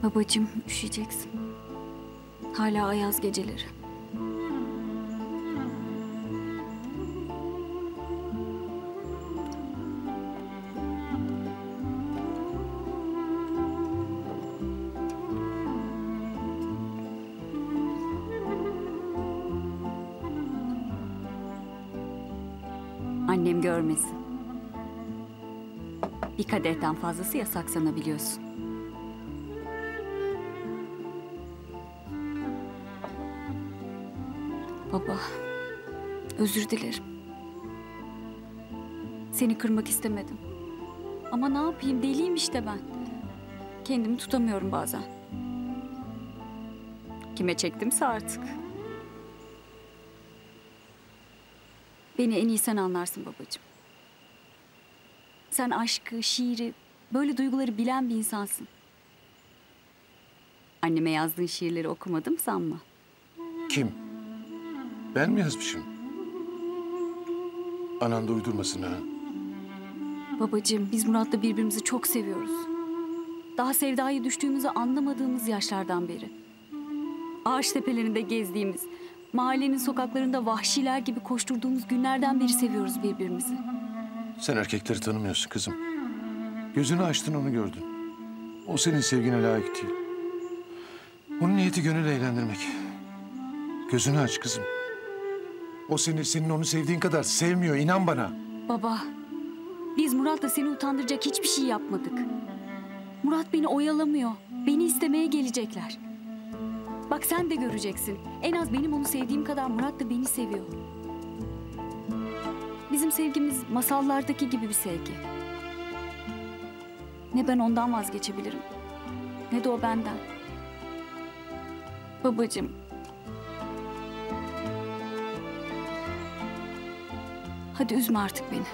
Babacığım, üşüyeceksin. Hala ayaz geceleri. Annem görmesin. Bir kadehten fazlası yasak sana, biliyorsun. Baba, özür dilerim. Seni kırmak istemedim. Ama ne yapayım, deliyim işte ben. Kendimi tutamıyorum bazen. Kime çektimse artık. Beni en iyi sen anlarsın babacığım. Sen aşkı, şiiri, böyle duyguları bilen bir insansın. Anneme yazdığın şiirleri okumadım sanma. Kim? Ben mi yazmışım? Anan da uydurmasın ha. Babacığım, biz Murat'la birbirimizi çok seviyoruz. Daha sevdaya düştüğümüzü anlamadığımız yaşlardan beri. Ağaç tepelerinde gezdiğimiz, mahallenin sokaklarında vahşiler gibi koşturduğumuz günlerden beri seviyoruz birbirimizi. Sen erkekleri tanımıyorsun kızım. Gözünü açtın, onu gördün. O senin sevgine layık değil. Onun niyeti gönül eğlendirmek. Gözünü aç kızım. O seni, senin onu sevdiğin kadar sevmiyor, inan bana. Baba, biz Murat'la seni utandıracak hiçbir şey yapmadık. Murat beni oyalamıyor. Beni istemeye gelecekler. Bak sen de göreceksin. En az benim onu sevdiğim kadar Murat da beni seviyor. Bizim sevgimiz masallardaki gibi bir sevgi. Ne ben ondan vazgeçebilirim, ne de o benden. Babacığım. Hadi üzme artık beni.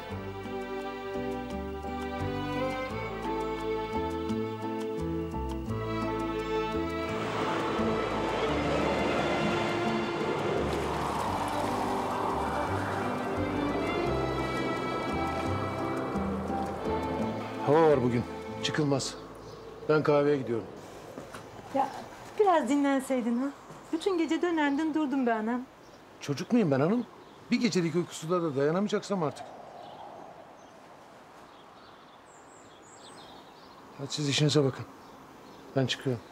Hava var bugün, çıkılmaz. Ben kahveye gidiyorum. Ya biraz dinlenseydin ha. Bütün gece dönendin durdun be anam. Çocuk muyum ben hanım? Bir gecelik uykusuzluğa da dayanamayacaksam artık. Hadi siz işinize bakın. Ben çıkıyorum.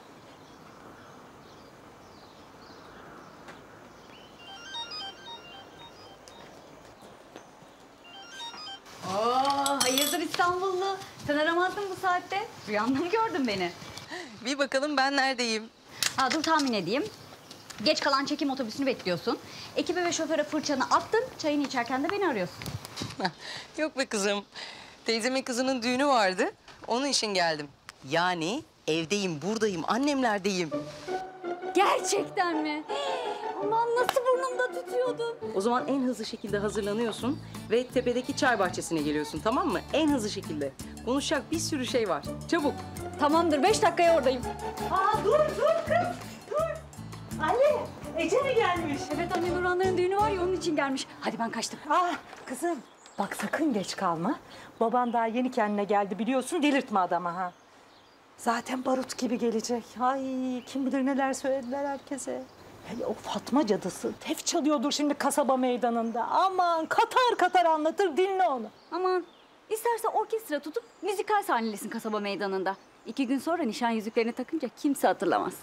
Hayırdır İstanbullu? Sen aramazdın bu saatte. Rüyanda mı gördün beni? Bir bakalım ben neredeyim? Ha, dur tahmin edeyim. Geç kalan çekim otobüsünü bekliyorsun. Ekibe ve şoföre fırçanı attın. Çayını içerken de beni arıyorsun. Yok be kızım. Teyzemin kızının düğünü vardı. Onun için geldim. Yani evdeyim, buradayım, annemlerdeyim. Gerçekten mi? Aman nasıl burnumda tutuyordun. O zaman en hızlı şekilde hazırlanıyorsun ve tepedeki çay bahçesine geliyorsun, tamam mı? En hızlı şekilde. Konuşacak bir sürü şey var. Çabuk. Tamamdır, 5 dakikaya oradayım. Aa dur kız dur. Ali Ece mi gelmiş? Evet anne, Nurhanların düğünü var ya, onun için gelmiş. Hadi ben kaçtım. Ah kızım bak sakın geç kalma. Baban daha yeni kendine geldi biliyorsun, delirtme adamı ha. Zaten barut gibi gelecek. Ay kim bilir neler söylediler herkese. Hele o Fatma cadısı tef çalıyordur şimdi kasaba meydanında. Aman katar katar anlatır, dinle onu. Aman, isterse orkestra tutup müzikal sahnelesin kasaba meydanında. 2 gün sonra nişan yüzüklerini takınca kimse hatırlamaz.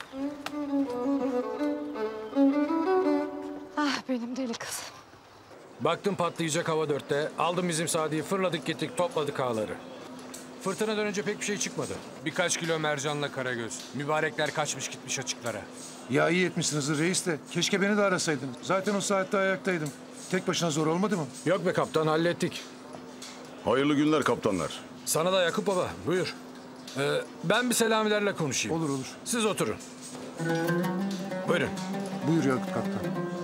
Ah benim deli kızım. Baktım patlayacak hava 4'te. Aldım bizim Sadi'yi, fırladık gittik, topladık ağları. Fırtınadan önce pek bir şey çıkmadı. Birkaç kilo mercanla karagöz. Mübarekler kaçmış gitmiş açıklara. Ya iyi etmişsiniz reis de. Keşke beni de arasaydın. Zaten o saatte ayaktaydım. Tek başına zor olmadı mı? Yok be kaptan, hallettik. Hayırlı günler kaptanlar. Sana da Yakup baba, buyur. Ben bir Selamilerle konuşayım. Olur olur. Siz oturun. Buyurun. Buyur Yakup kaptan.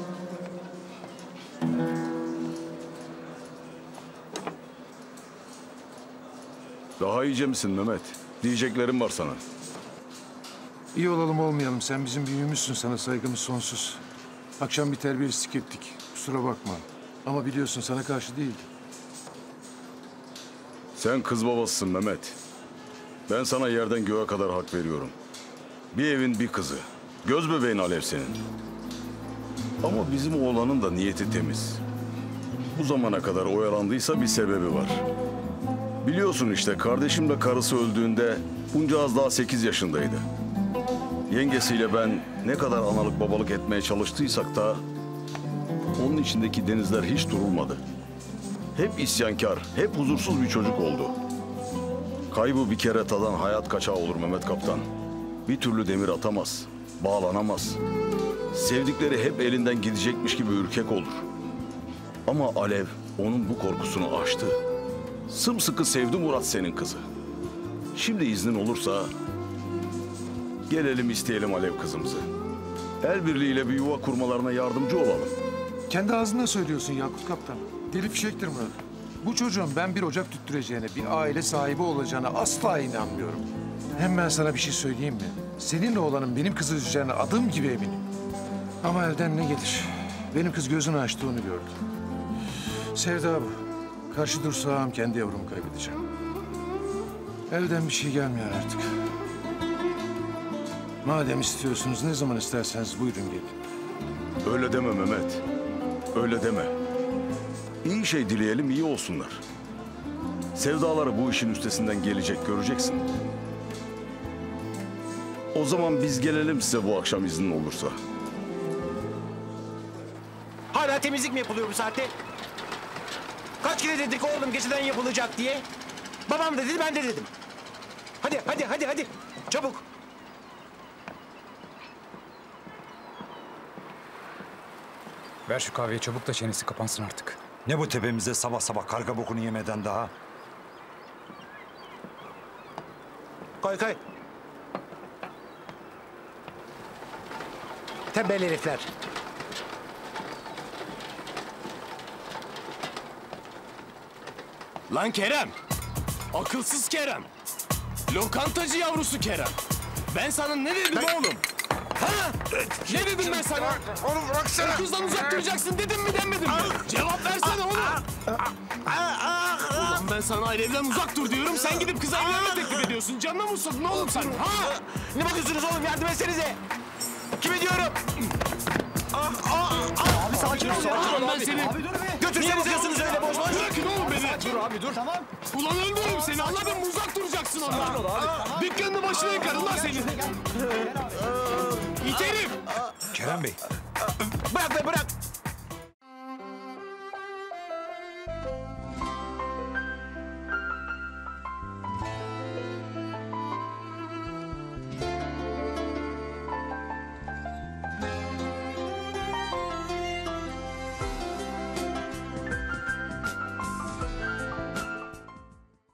Daha iyice misin Mehmet? Diyeceklerim var sana. İyi olalım olmayalım. Sen bizim büyüğümüzsün. Sana saygımız sonsuz. Akşam bir terbiyesizlik ettik. Kusura bakma. Ama biliyorsun sana karşı değildi. Sen kız babasısın Mehmet. Ben sana yerden göğe kadar hak veriyorum. Bir evin bir kızı. Göz bebeğin Alev senin. Ama bizim oğlanın da niyeti temiz. Bu zamana kadar oyalandıysa bir sebebi var. Biliyorsun işte kardeşimle karısı öldüğünde Buncağız daha 8 yaşındaydı. Yengesiyle ben ne kadar analık babalık etmeye çalıştıysak da onun içindeki denizler hiç durulmadı. Hep isyankar, hep huzursuz bir çocuk oldu. Kaybı bir kere tadan hayat kaçağı olur Mehmet Kaptan. Bir türlü demir atamaz, bağlanamaz. Sevdikleri hep elinden gidecekmiş gibi ürkek olur. Ama Alev onun bu korkusunu aştı. Sımsıkı sevdi Murat senin kızı. Şimdi iznin olursa gelelim isteyelim Alev kızımızı. El birliğiyle bir yuva kurmalarına yardımcı olalım. Kendi ağzında söylüyorsun Yakup Kaptan. Deli fişektir Murat. Bu çocuğun ben bir ocak tüttüreceğine, bir aile sahibi olacağına asla inanmıyorum. Hem ben sana bir şey söyleyeyim mi? Seninle olanın benim kızı üzeceğine adım gibi eminim. Ama elden ne gelir? Benim kız gözünü açtı, onu gördü. Sevda bu. Karşı dursam kendi yavrumu kaybedeceğim. Elden bir şey gelmiyor artık. Madem istiyorsunuz, ne zaman isterseniz buyurun gelin. Öyle deme Mehmet. Öyle deme. İyi şey dileyelim, iyi olsunlar. Sevdaları bu işin üstesinden gelecek, göreceksin. O zaman biz gelelim size bu akşam iznin olursa. Hala temizlik mi yapılıyor bu saatte? Kaç kere dedik oğlum geceden yapılacak diye? Babam da dedi, ben de dedim. Hadi. Çabuk. Ver şu kahveyi çabuk da çenesi kapansın artık. Ne bu tepemizde sabah sabah karga bokunu yemeden daha? Koy. Tembel herifler. Lan Kerem! Akılsız Kerem! Lokantacı yavrusu Kerem! Ben sana ne dedim oğlum? Ha? Ne dedim ben sana? Onu bıraksana. O kızdan uzak duracaksın dedim mi demedim mi? Cevap versene oğlum! Ulan ben sana Alev'den uzak dur diyorum, sen gidip kıza evlenme teklif ediyorsun. Canına mı susadın oğlum sen? Ha? Ne bakıyorsunuz oğlum, yardım etsenize. Kime diyorum? Abi sakin ol. Ulan ben seni... Götürsenize bakıyorsunuz öyle boş boş. Bırakın oğlum beni! Dur abi dur. Tamam. Ulan öldürürüm seni, anladın mı? Uzak duracaksın ondan. Dükkanını başına yıkarım lan senin. İt herif! Kerem Bey, Bırak be bırak.